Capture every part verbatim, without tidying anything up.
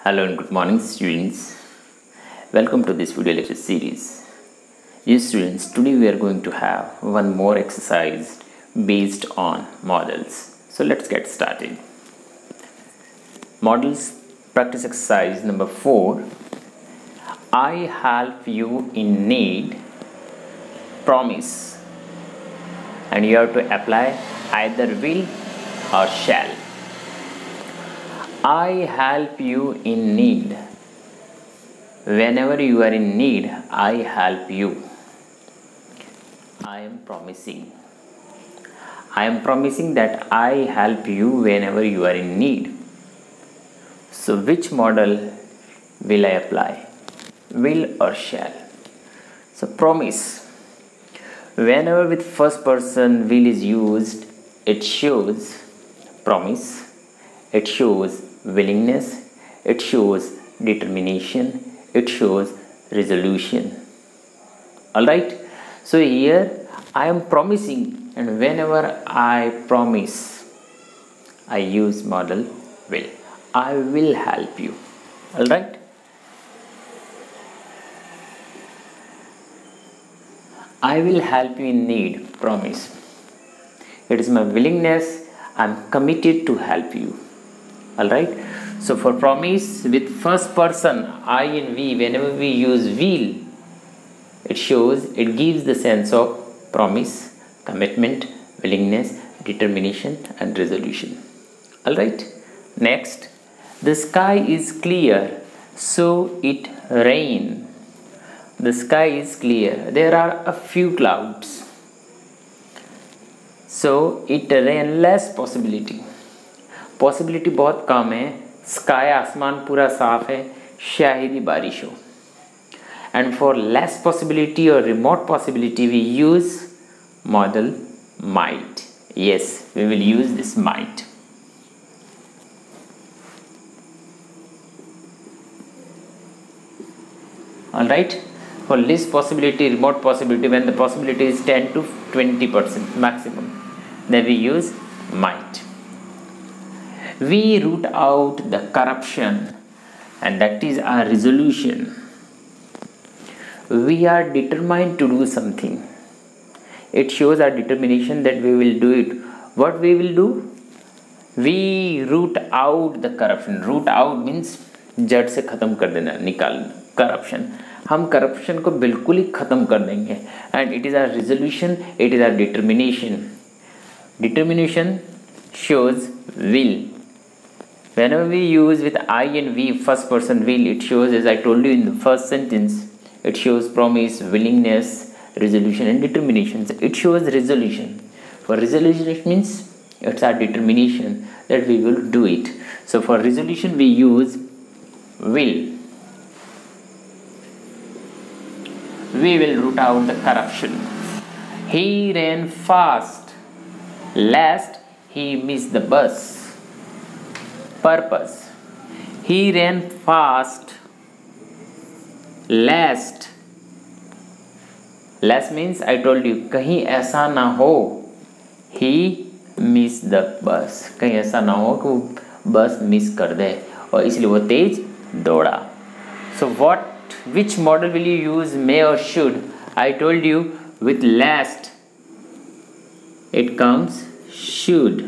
Hello and good morning students. Welcome to this video lecture series. Yes students, today we are going to have one more exercise based on models. So let's get started. Models practice exercise number four. I help you in need, promise, and you have to apply either will or shall. I help you in need. Whenever you are in need, I help you. I am promising. I am promising that I help you whenever you are in need. So which model will I apply? Will or shall? So promise. Whenever with first person will is used, it shows promise. It shows willingness, it shows determination, it shows resolution. Alright, so here I am promising, and whenever I promise, I use model will. I will help you. Alright, I will help you in need, promise. It is my willingness, I am committed to help you. Alright, so for promise with first person I and we, whenever we use will, it shows, it gives the sense of promise, commitment, willingness, determination and resolution. Alright, next, the sky is clear, so it rain. The sky is clear, there are a few clouds, so it rain, less possibility. Possibility बहुत कम है, sky आसमान पूरा साफ है, शायद ही बारिश हो. एंड फॉर लेस पॉसिबिलिटी और remote possibility we use modal might. Yes, we will use this might. Alright, for less possibility, remote possibility, when the possibility is ten to twenty percent maximum, then we use might. We root out the corruption, and that is our resolution. We are determined to do something. It shows our determination that we will do it. What we will do? We root out the corruption. Root out means जड़ से ख़त्म कर देना, निकालना. Corruption. हम corruption को बिल्कुल ही ख़त्म कर देंगे. And it is our resolution. It is our determination. Determination shows will. Whenever we use with I and we, first person will, it shows, as I told you in the first sentence, it shows promise, willingness, resolution and determination. So it shows resolution. For resolution it means it's our determination that we will do it. So for resolution we use will. We will root out the corruption. He ran fast lest he missed the bus. Purpose. He ran fast lest. Lest means I told you कहीं ऐसा ना हो he missed the bus. कहीं ऐसा ना हो कि वो बस मिस कर दे और इसलिए वो तेज दौड़ा. So what, which model will you use, may or should? I told you with lest it comes should.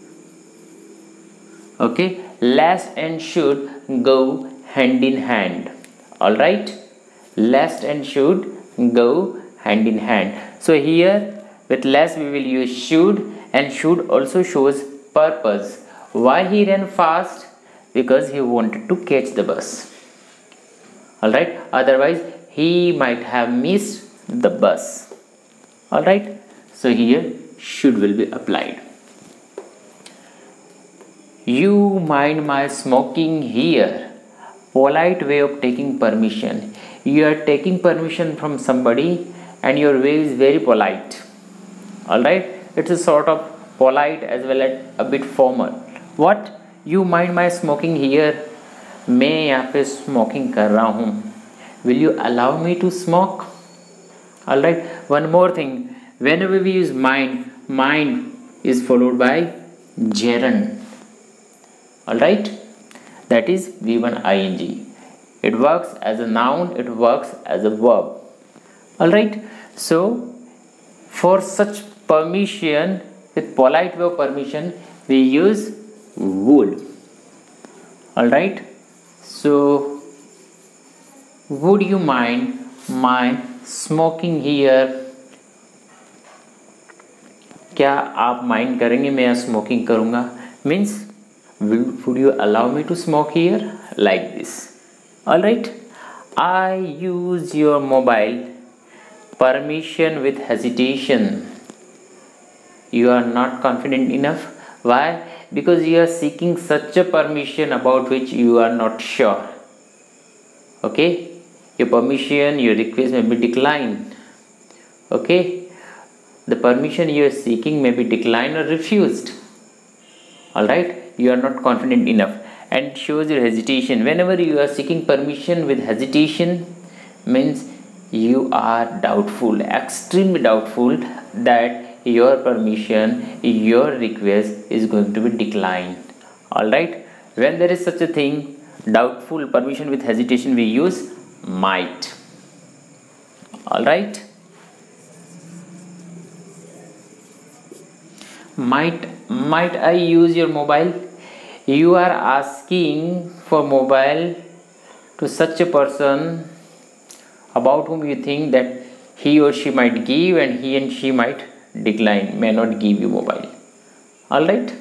Okay, lest and should go hand in hand. All right, lest and should go hand in hand. So here with lest we will use should, and should also shows purpose. Why he ran fast? Because he wanted to catch the bus. All right, otherwise he might have missed the bus. All right, so here should will be applied. You mind my smoking here? Polite way of taking permission. You are taking permission from somebody and your way is very polite. Alright, it's a sort of polite as well as a bit formal. What? You mind my smoking here? मैं यहाँ पे smoking कर रहा हूँ. Will you allow me to smoke? Alright, one more thing. Whenever we use mind, mind is followed by gerund. Alright, that is V one ing. It works as a noun, it works as a verb. Alright, so for such permission, with polite way of permission, we use would. Alright, so would you mind my smoking here? क्या आप mind करेंगे मैं यहाँ smoking करूँगा? Means would you allow me to smoke here? Like this. Alright, I use your mobile permission with hesitation. You are not confident enough. Why? Because you are seeking such a permission about which you are not sure. Okay, your permission, your request may be declined. Okay, the permission you are seeking may be declined or refused. Alright, you are not confident enough, and it shows your hesitation. Whenever you are seeking permission with hesitation, means you are doubtful, extremely doubtful that your permission, your request is going to be declined. Alright, when there is such a thing, doubtful, permission with hesitation, we use might. Alright, might might I use your mobile? You are asking for mobile to such a person about whom you think that he or she might give, and he and she might decline, may not give you mobile. Alright,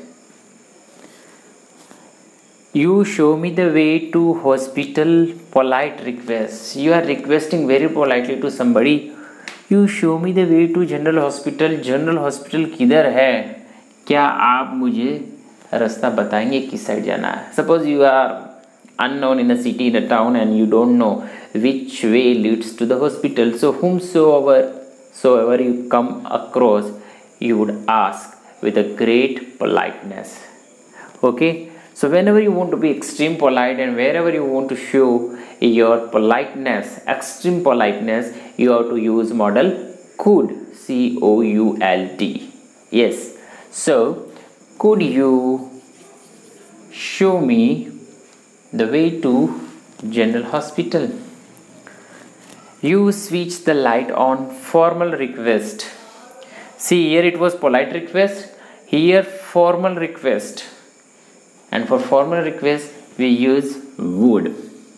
you show me the way to hospital, polite request. You are requesting very politely to somebody, you show me the way to general hospital. General hospital किधर है, क्या आप मुझे रास्ता बताएंगे किस side जाना है? Suppose you are unknown in a city, in a town, and you don't know which way leads to the hospital. So whomsoever soever you come across, you would ask with a great politeness. Okay, so whenever you want to be extreme polite, and wherever you want to show your politeness, extreme politeness, you have to use modal could, C O U L D. Yes, so could you show me the way to general hospital? You switch the light on, formal request. See, here it was polite request, here formal request, and for formal request we use would.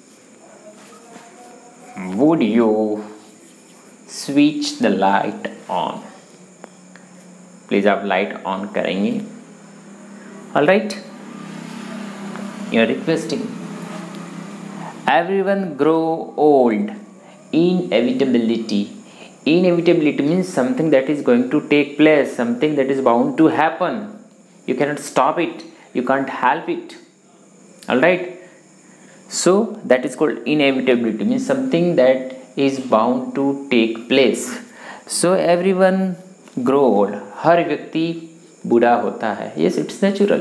Would you switch the light on? Please आप light on करेंगे. Alright, you are requesting. Everyone grow old. Inevitability. Inevitability means something that is going to take place, something that is bound to happen. You cannot stop it, you can't help it. Alright, so that is called inevitability, means something that is bound to take place. So everyone grow old. हर व्यक्ति बूढ़ा होता है. Yes, it's natural.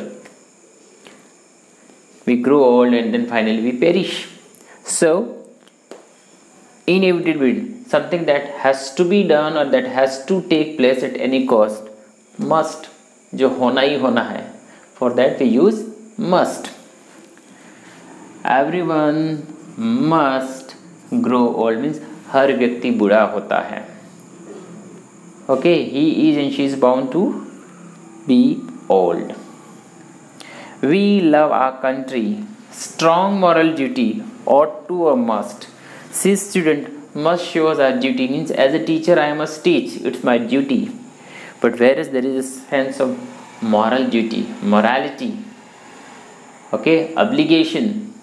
We grow old and then finally we perish. So inevitability, something that has to be done or that has to take place at any cost, must, जो होना ही होना है. For that we use must. Everyone must grow old means हर व्यक्ति बूढ़ा होता है. Okay, he is and she is bound to be old. We love our country. Strong moral duty, ought to or must. See, student, must shows our duty, means as a teacher I must teach, it's my duty. But whereas there is a sense of moral duty, morality, okay, obligation,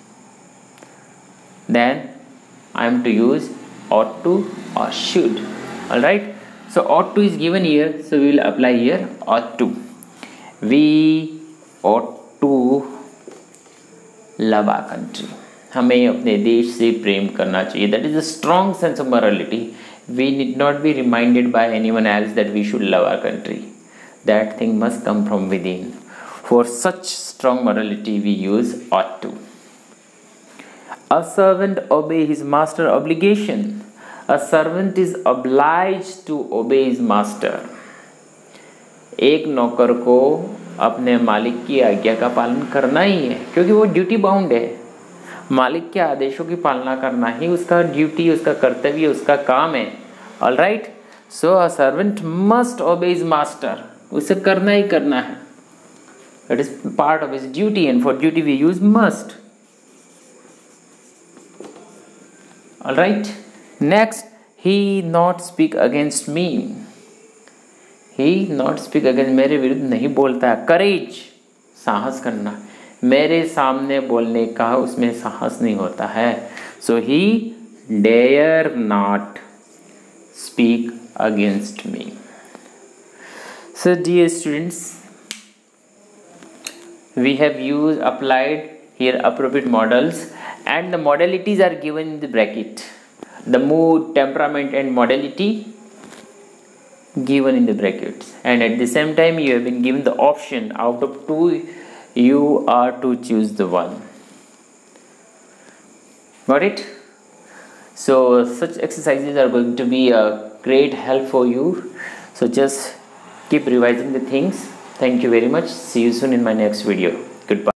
then I am to use ought to or should. Alright, so ought to is given here, so we will apply here ought to. We ought to love our country. हमें अपने देश से प्रेम करना चाहिए. That is a strong sense of morality. We need not be reminded by anyone else that we should love our country. That thing must come from within. For such strong morality we use ought to. A servant obey his master obligation. A servant is obliged to obey his master. एक नौकर को अपने मालिक की आज्ञा का पालन करना ही है, क्योंकि वो ड्यूटी बाउंड है. मालिक के आदेशों की पालना करना ही उसका ड्यूटी, उसका कर्तव्य, उसका काम है। All right, so a servant must obey his master, उसे करना ही करना है, it is part of his duty, and for duty we use must. All right, next, he not speak against me, he not speak against, मेरे विरुद्ध नहीं बोलता है। करेज, साहस करना, मेरे सामने बोलने का उसमें साहस नहीं होता है। So he dare not speak against me. So dear students, we have used applied here appropriate models, and the modalities are given in the bracket. The mood, temperament and modality given in the brackets, and at the same time you have been given the option out of two, you are to choose the one. Got it? So such exercises are going to be a great help for you, so just keep revising the things. Thank you very much. See you soon in my next video. Goodbye.